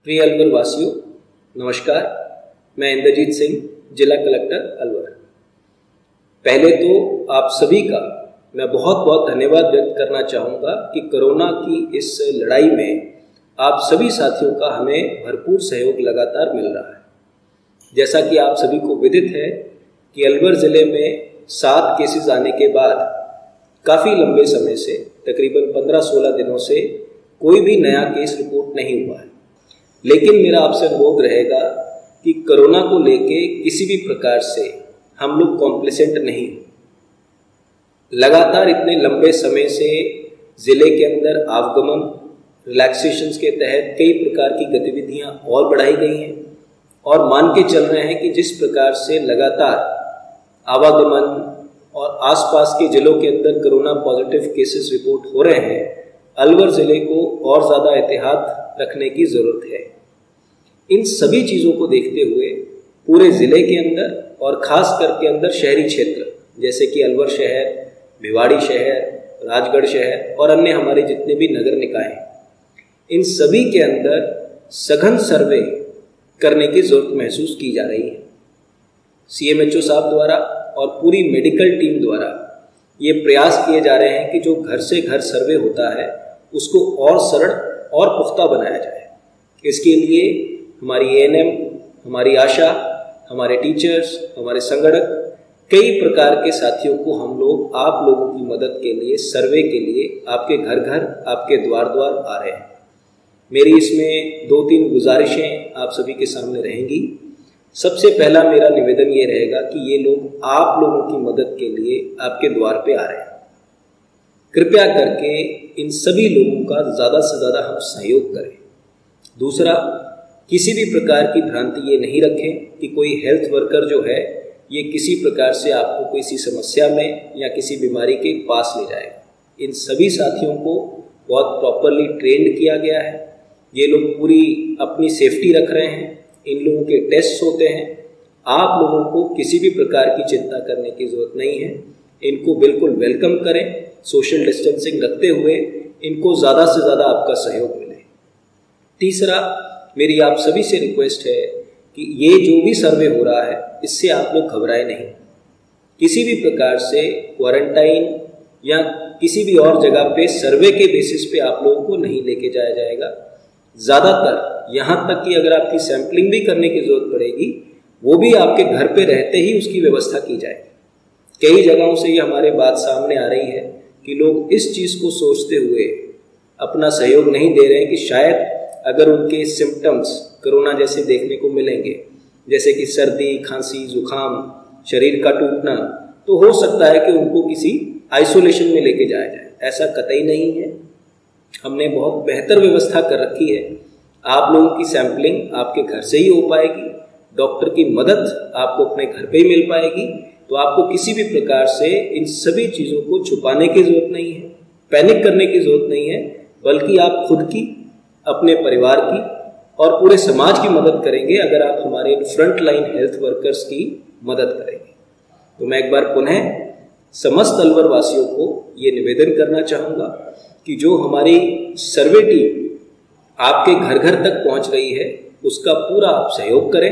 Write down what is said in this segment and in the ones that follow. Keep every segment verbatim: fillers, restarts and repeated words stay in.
प्रिय अलवर वासियों, नमस्कार। मैं इंद्रजीत सिंह, जिला कलेक्टर अलवर। पहले तो आप सभी का मैं बहुत बहुत धन्यवाद व्यक्त करना चाहूँगा कि कोरोना की इस लड़ाई में आप सभी साथियों का हमें भरपूर सहयोग लगातार मिल रहा है। जैसा कि आप सभी को विदित है कि अलवर ज़िले में सात केसेस आने के बाद काफ़ी लंबे समय से, तकरीबन पंद्रह सोलह दिनों से कोई भी नया केस रिपोर्ट नहीं हुआ है। लेकिन मेरा आपसे अनुरोध रहेगा कि कोरोना को लेके किसी भी प्रकार से हम लोग कॉम्प्लेसेंट नहीं हो। लगातार इतने लंबे समय से ज़िले के अंदर आवागमन रिलैक्सेशंस के तहत कई प्रकार की गतिविधियां और बढ़ाई गई हैं और मान के चल रहे हैं कि जिस प्रकार से लगातार आवागमन और आसपास के जिलों के अंदर कोरोना पॉजिटिव केसेस रिपोर्ट हो रहे हैं, अलवर ज़िले को और ज़्यादा एहतियात रखने की ज़रूरत है। इन सभी चीज़ों को देखते हुए पूरे ज़िले के अंदर और ख़ास करके अंदर शहरी क्षेत्र जैसे कि अलवर शहर, भिवाड़ी शहर, राजगढ़ शहर और अन्य हमारे जितने भी नगर निकाय हैं, इन सभी के अंदर सघन सर्वे करने की ज़रूरत महसूस की जा रही है। सी एम एच ओ साहब द्वारा और पूरी मेडिकल टीम द्वारा ये प्रयास किए जा रहे हैं कि जो घर से घर सर्वे होता है उसको और सरल और पुख्ता बनाया जाए। इसके लिए हमारी ए एन एम, हमारी आशा, हमारे टीचर्स, हमारे संगठक, कई प्रकार के साथियों को हम लोग आप लोगों की मदद के लिए, सर्वे के लिए आपके घर घर, आपके द्वार द्वार आ रहे हैं। मेरी इसमें दो तीन गुजारिशें आप सभी के सामने रहेंगी। सबसे पहला मेरा निवेदन ये रहेगा कि ये लोग आप लोगों की मदद के लिए आपके द्वार पे आ रहे हैं। कृपया करके इन सभी लोगों का ज़्यादा से ज़्यादा हम सहयोग करें। दूसरा, किसी भी प्रकार की भ्रांति ये नहीं रखें कि कोई हेल्थ वर्कर जो है ये किसी प्रकार से आपको किसी समस्या में या किसी बीमारी के पास ले जाएगा। इन सभी साथियों को बहुत प्रॉपरली ट्रेंड किया गया है। ये लोग पूरी अपनी सेफ्टी रख रहे हैं। इन लोगों के टेस्ट होते हैं। आप लोगों को किसी भी प्रकार की चिंता करने की ज़रूरत नहीं है। इनको बिल्कुल वेलकम करें, सोशल डिस्टेंसिंग रखते हुए इनको ज़्यादा से ज़्यादा आपका सहयोग मिले। तीसरा, मेरी आप सभी से रिक्वेस्ट है कि ये जो भी सर्वे हो रहा है इससे आप लोग घबराए नहीं। किसी भी प्रकार से क्वारंटाइन या किसी भी और जगह पे सर्वे के बेसिस पे आप लोगों को नहीं लेके जाया जाएगा। ज़्यादातर यहाँ तक कि अगर आपकी सैंपलिंग भी करने की ज़रूरत पड़ेगी वो भी आपके घर पे रहते ही उसकी व्यवस्था की जाएगी। कई जगहों से ये हमारे बात सामने आ रही है कि लोग इस चीज़ को सोचते हुए अपना सहयोग नहीं दे रहे हैं कि शायद अगर उनके सिम्टम्स कोरोना जैसे देखने को मिलेंगे, जैसे कि सर्दी, खांसी, जुखाम, शरीर का टूटना, तो हो सकता है कि उनको किसी आइसोलेशन में लेके जाया जाए। ऐसा कतई नहीं है। हमने बहुत बेहतर व्यवस्था कर रखी है। आप लोगों की सैंपलिंग आपके घर से ही हो पाएगी। डॉक्टर की मदद आपको अपने घर पे ही मिल पाएगी। तो आपको किसी भी प्रकार से इन सभी चीज़ों को छुपाने की ज़रूरत नहीं है, पैनिक करने की ज़रूरत नहीं है, बल्कि आप खुद की, अपने परिवार की और पूरे समाज की मदद करेंगे अगर आप हमारे फ्रंट लाइन हेल्थ वर्कर्स की मदद करेंगे। तो मैं एक बार पुनः समस्त अलवर वासियों को ये निवेदन करना चाहूँगा कि जो हमारी सर्वे टीम आपके घर घर तक पहुँच रही है उसका पूरा आप सहयोग करें।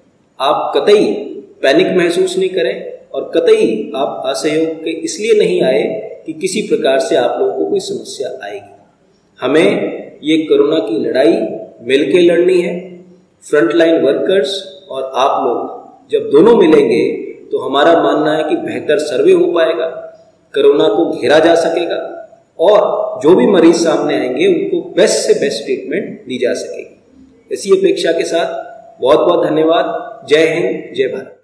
आप कतई पैनिक महसूस नहीं करें और कतई आप असहयोग के इसलिए नहीं आए कि किसी प्रकार से आप लोगों को कोई समस्या आएगी। हमें ये कोरोना की लड़ाई मिलके लड़नी है। फ्रंट लाइन वर्कर्स और आप लोग जब दोनों मिलेंगे तो हमारा मानना है कि बेहतर सर्वे हो पाएगा, कोरोना को घेरा जा सकेगा और जो भी मरीज सामने आएंगे उनको बेस्ट से बेस्ट ट्रीटमेंट दी जा सकेगी। इसी अपेक्षा के साथ बहुत बहुत धन्यवाद। जय हिंद, जय भारत।